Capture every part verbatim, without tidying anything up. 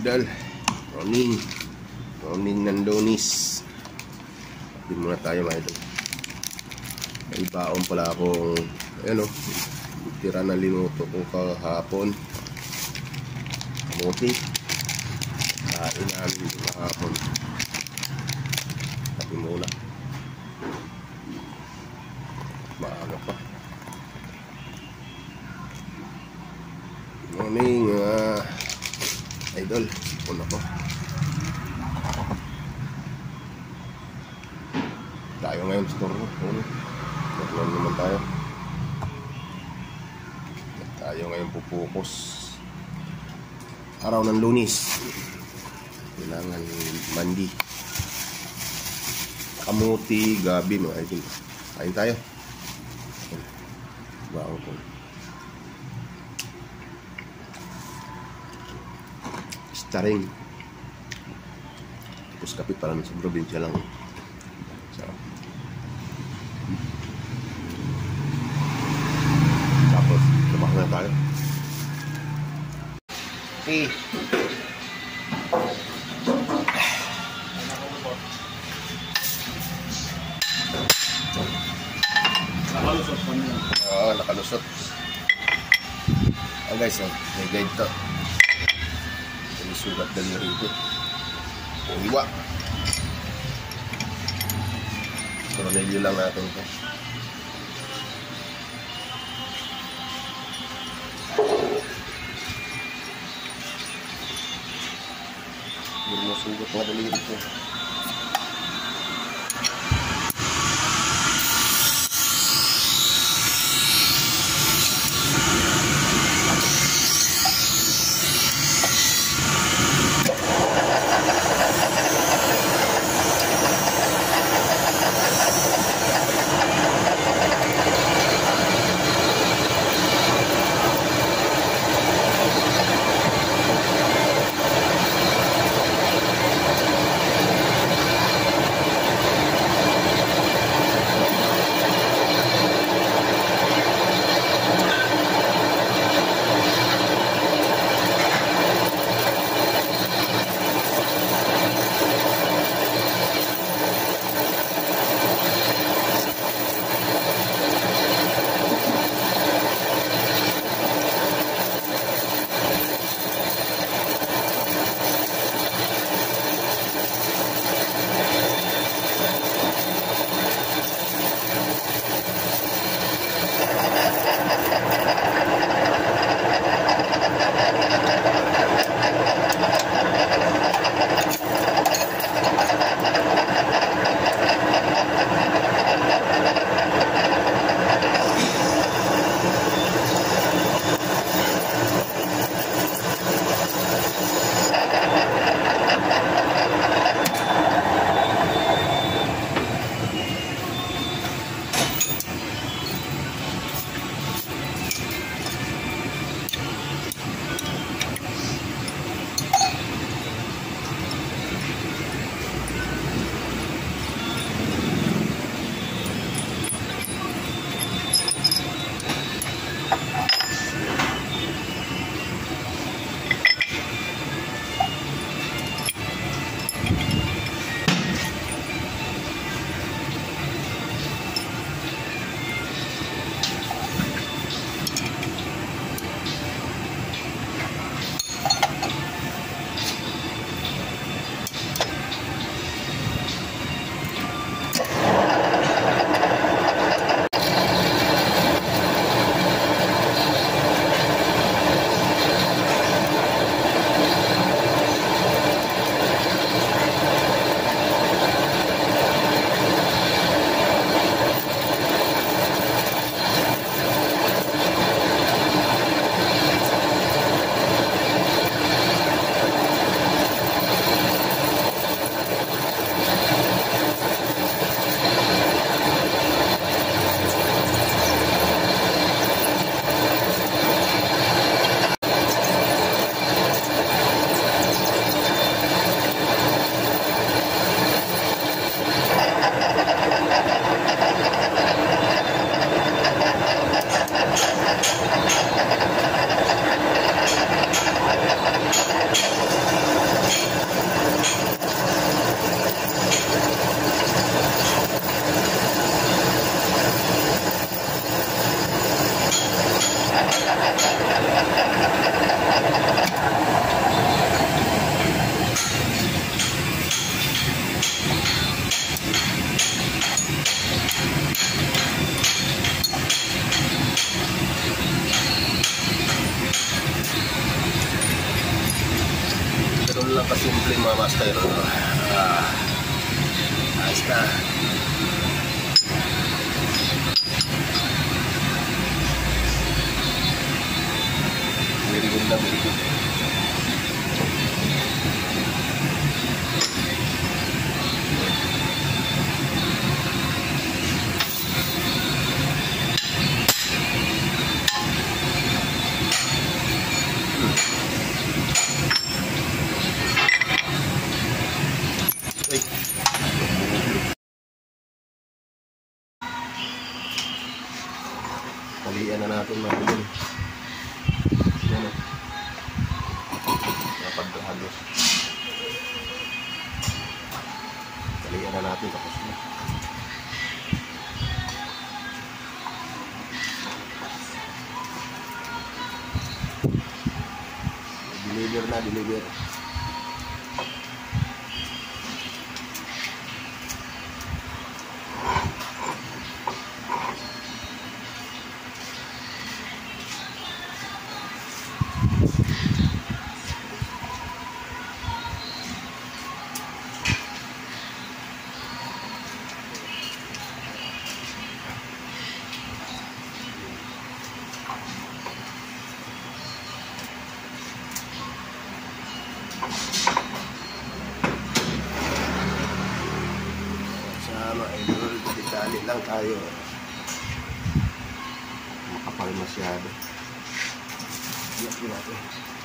idol. Morning. Morning ng Lunis. Hindi muna tayo mga idol. May baon pala akong ano, tira na linuto ko kahapon. Kamuti. Kain namin kahapon. Tapi muna. Maaga pa. Morning uh, idol. Puna ko. Tayo ngayon sa store. Naglan naman tayo. Tayo ngayon pupukus. Araw ng Lunis. Kailangan mandi. Kamuti, gabi no idol. Kain tayo. Baon ko. Staring. Tapos kape para sa probinsya lang. So. Tapos, trabaho na tayo. Okay. Nakalusot kami lang. Oo, nakalusot. Oh guys, oh, may guide to. May sugat dali rito. Iwa. Tornilyo lang natin ito. Hindi mo sugat mga dali rito. Ganun lang kasimple mga master. Ah, ayos na. Very good na, very good. Uy. Talian na natin mga yun. Yan o. Napaghalos. Talian na natin tapos na. Deliver na, deliver. Sama idol, tali lang tayo. Makapal masyado. Iyak natin.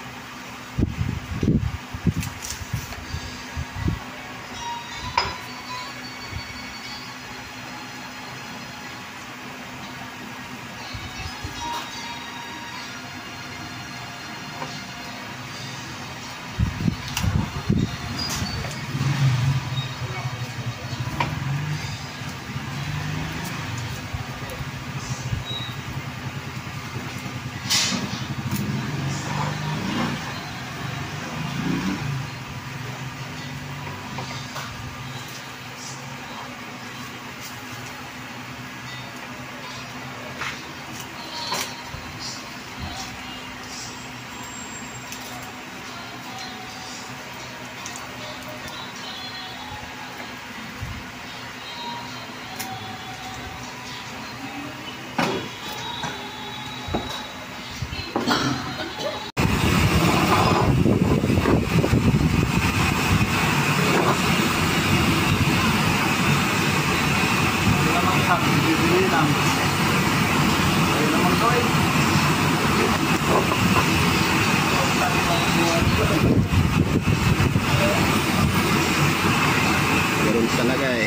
Ganun talaga eh.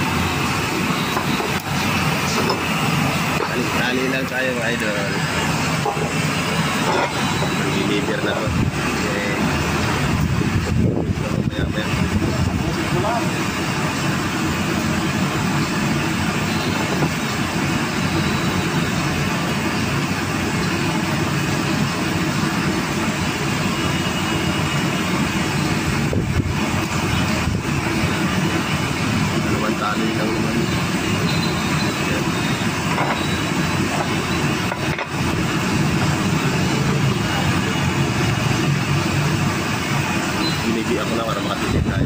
Tali-tali lang tayo mga idol. Deliver na to. Okay. Maya maya. Tali lang naman. Binigi ako na para makatipid tayo.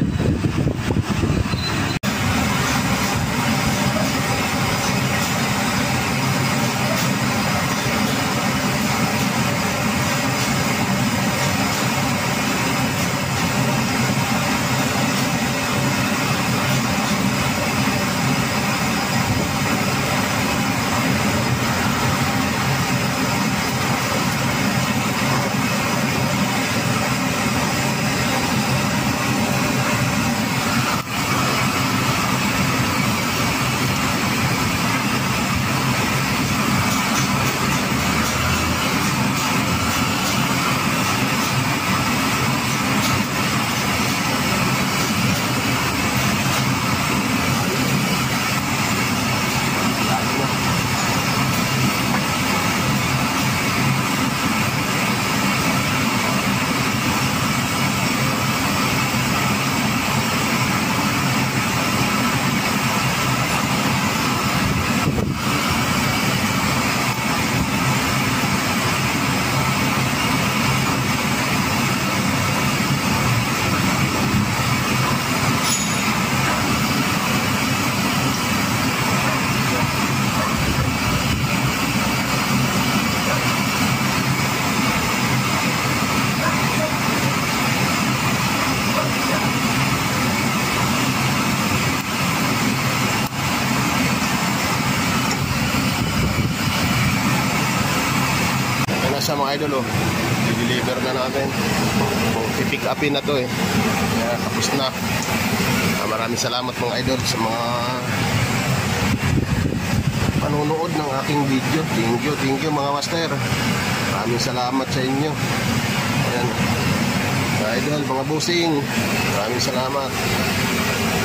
idol oh. I-deliver na natin. I-pick upin na to eh. Kaya tapos na. Ah, maraming salamat mga idol sa mga panonood ng aking video. Thank you, thank you mga master. Maraming salamat sa inyo. Ayan. Mga idol, mga busing. Maraming salamat.